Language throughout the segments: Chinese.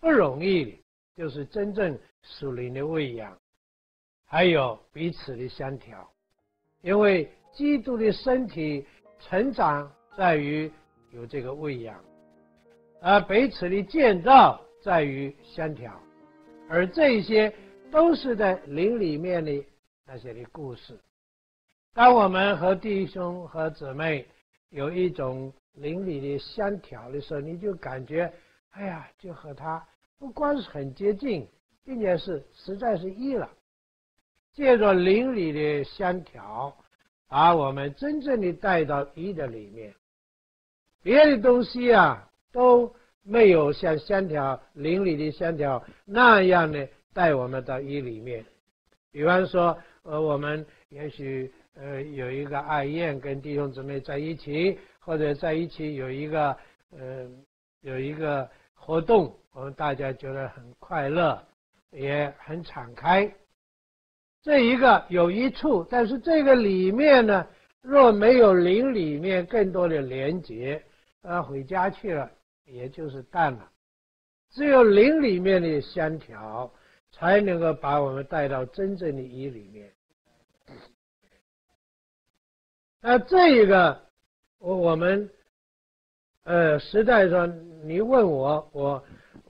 不容易的，就是真正属灵的喂养，还有彼此的相调。因为基督的身体成长在于有这个喂养，而彼此的建造在于相调，而这些都是在灵里面的那些的故事。当我们和弟兄和姊妹有一种灵里的相调的时候，你就感觉，哎呀，就和他不光是很接近，并且是实在是一了。借着灵里的相调，把我们真正的带到一的里面。别的东西啊，都没有像相调灵里的相调那样的带我们到一里面。比方说，我们也许有一个爱宴，跟弟兄姊妹在一起，或者在一起有一个活动，我们大家觉得很快乐，也很敞开。这一个有一处，但是这个里面呢，若没有灵里面更多的连结，回家去了也就是淡了。只有灵里面的相调，才能够把我们带到真正的一里面。那这一个，我们实在说，你问我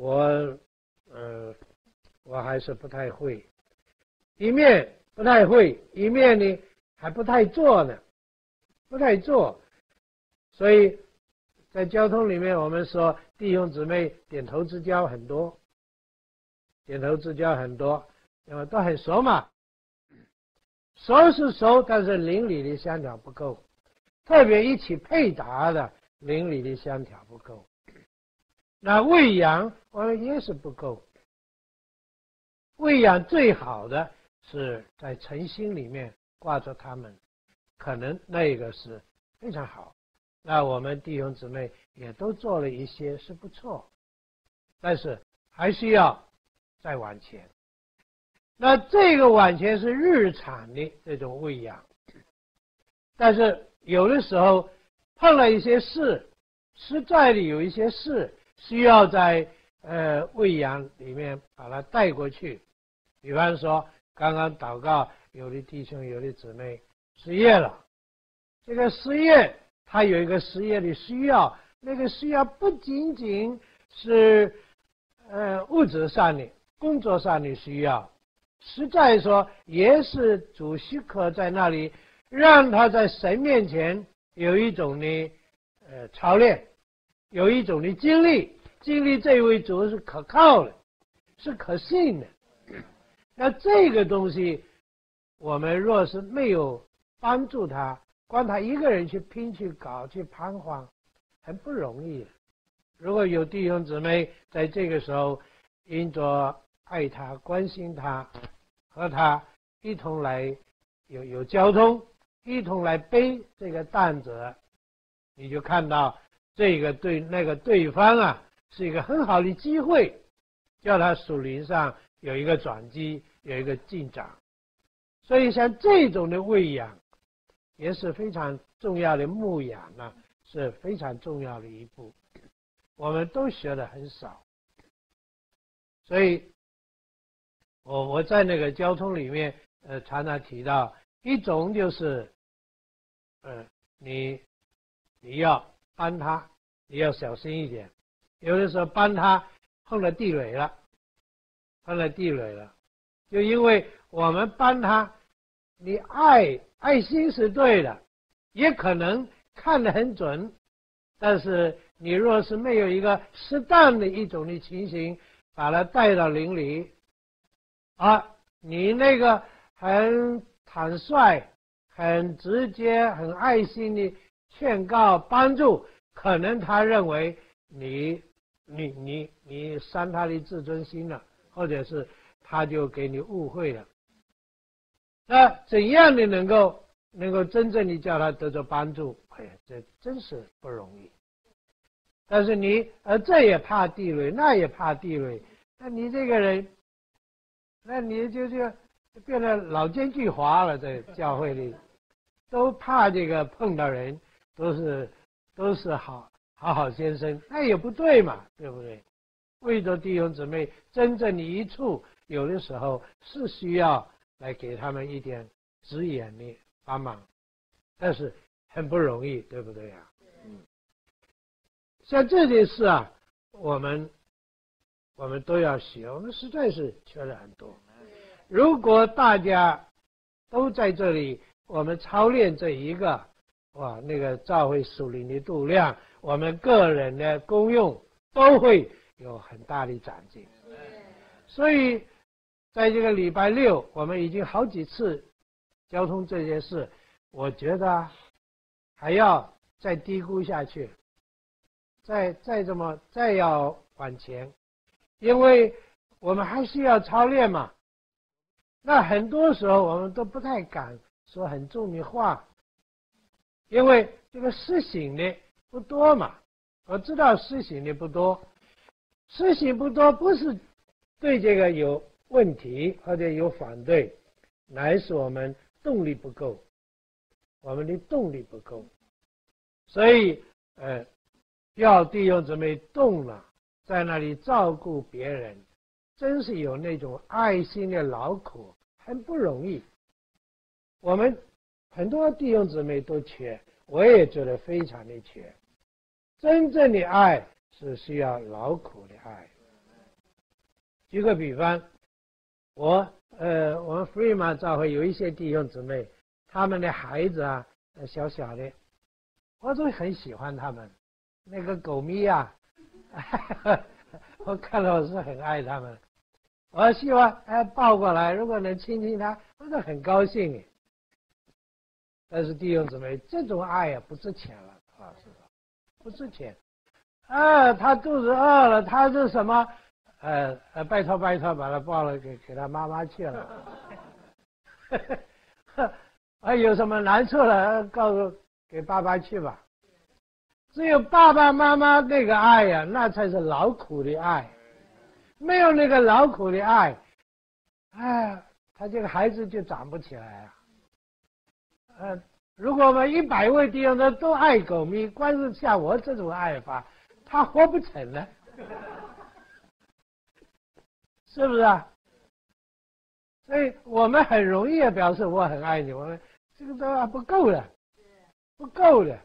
还是不太会。一面不太会，一面呢还不太做呢，不太做。所以在交通里面，我们说弟兄姊妹点头之交很多，点头之交很多，因为都很熟嘛。熟是熟，但是邻里的相调不够，特别一起配搭的邻里的相调不够。那喂养我们也是不够，喂养最好的是在诚心里面挂着他们，可能那个是非常好。那我们弟兄姊妹也都做了一些，是不错，但是还需要再往前。那这个往前是日常的这种喂养，但是有的时候碰了一些事，实在的有一些事需要在喂养里面把它带过去。比方说刚刚祷告，有的弟兄有的姊妹失业了，这个失业他有一个失业的需要，那个需要不仅仅是物质上的工作上的需要，实在说也是主许可在那里让他在神面前有一种的操练，有一种的经历这位主是可靠的，是可信的。那这个东西我们若是没有帮助他，光他一个人去拼去搞去彷徨，很不容易。如果有弟兄姊妹在这个时候因着爱他关心他，和他一同来有交通，一同来背这个担子，你就看到这个对那个对方啊是一个很好的机会，叫他属灵上有一个转机，有一个进展。所以像这种的喂养也是非常重要的，牧养呢是非常重要的一步，我们都学的很少。所以我在那个交通里面常常提到一种就是你要帮他，你要小心一点，有的时候帮他碰了地雷了，就因为我们帮他，你爱心是对的，也可能看得很准，但是你若是没有一个适当的一种的情形，把他带到灵里你那个很坦率、很直接、很爱心的劝告帮助，可能他认为你伤他的自尊心了，或者是他就给你误会了。那怎样的能够真正的叫他得着帮助？哎呀，这真是不容易。但是这也怕地雷，那也怕地雷，那你这个人，那你就变得老奸巨猾了。在教会里，都怕这个碰到人都是好先生，那也不对嘛，对不对？ 为着弟兄姊妹真正的一处，有的时候是需要来给他们一点指引的帮忙，但是很不容易，对不对呀？像这件事啊，我们都要学，我们实在是缺了很多。如果大家都在这里，我们操练这一个，哇，那个教会属灵的度量，我们个人的功用都会有很大的长进。所以在这个礼拜六，我们已经好几次交通这件事，我觉得还要再低估下去，再要往前，因为我们还是要操练嘛。那很多时候我们都不太敢说很重的话，因为这个施行的不多嘛。我知道施行的不多，施行不多不是对这个有问题或者有反对，乃是我们动力不够，我们的动力不够。所以要弟兄姊妹动了，在那里照顾别人，真是有那种爱心的劳苦，很不容易。我们很多弟兄姊妹都缺，我也觉得非常的缺。真正的爱是需要劳苦的爱。举个比方，我们福音马教会有一些弟兄姊妹，他们的孩子啊，小小的，我都很喜欢他们。那个狗咪啊，我看了我是很爱他们。我希望抱过来，如果能亲亲他，我就很高兴。但是弟兄姊妹，这种爱啊不值钱了啊，是吧？不值钱。他肚子饿了，他是什么？拜托，把他抱了给他妈妈去了。有什么难处了，告诉给爸爸去吧。只有爸爸妈妈那个爱呀，那才是劳苦的爱。没有那个劳苦的爱，他这个孩子就长不起来啊。如果我们100位弟兄都爱狗咪，光是像我这种爱法，他活不成了，是不是啊？所以我们很容易表示我很爱你，我们这个都不够的，不够的。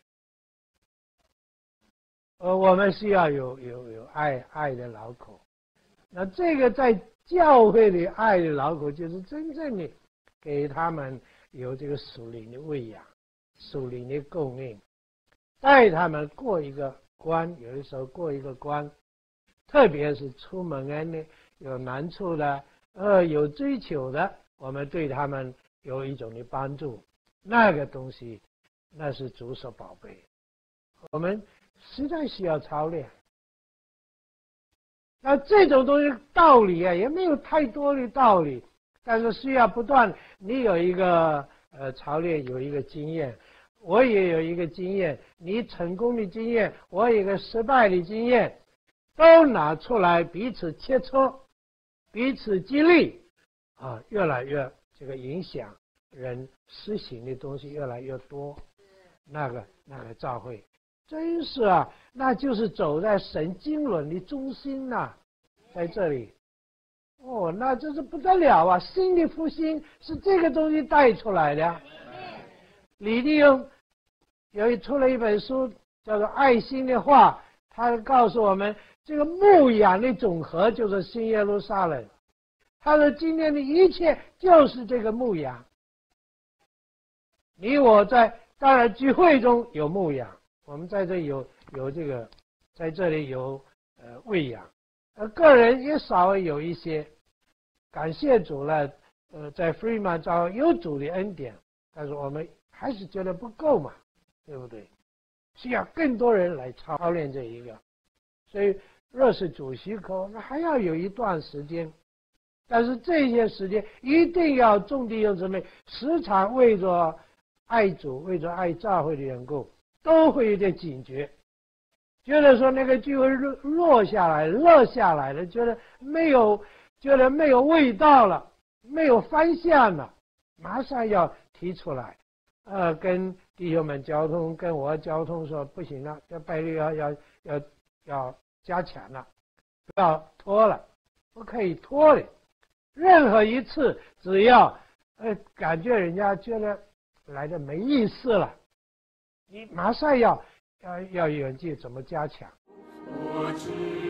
我们需要有爱的劳苦。那这个在教会里爱的劳苦，就是真正的给他们有这个属灵的喂养、属灵的供应，带他们过一个关，有的时候过一个关，特别是出门的有难处的，有追求的，我们对他们有一种的帮助，那个东西那是主所宝贝，我们实在需要操练。那这种东西道理啊，也没有太多的道理，但是需要不断。你有一个操练，有一个经验，我也有一个经验，你成功的经验，我有一个失败的经验，都拿出来彼此切磋，彼此激励啊，越来越这个影响人施行的东西越来越多。那个教会真是啊，那就是走在神经纶的中心呐，在这里。那这是不得了啊！新的复兴是这个东西带出来的。李弟兄出了一本书，叫做《爱心的话》，他告诉我们，这个牧养的总和就是新耶路撒冷。他说，今天的一切就是这个牧养。你我当然聚会中有牧养。我们在这有这个，在这里有喂养，个人也稍微有一些，感谢主了。在 Freeman 教会有主的恩典，但是我们还是觉得不够嘛，对不对？需要更多人来操练这一个，所以若是主许可，那还要有一段时间。但是这些时间一定要众弟兄姊妹时常为着爱主、为着爱教会的缘故，都会有点警觉，觉得说那个聚会落下来了，觉得没有味道了，没有方向了，马上要提出来，跟弟兄们交通，跟我交通说不行了，这拜六要加强了， 不要拖了，不可以拖的。任何一次，只要感觉人家觉得来的没意思了，你马上要有人记怎么加强。我知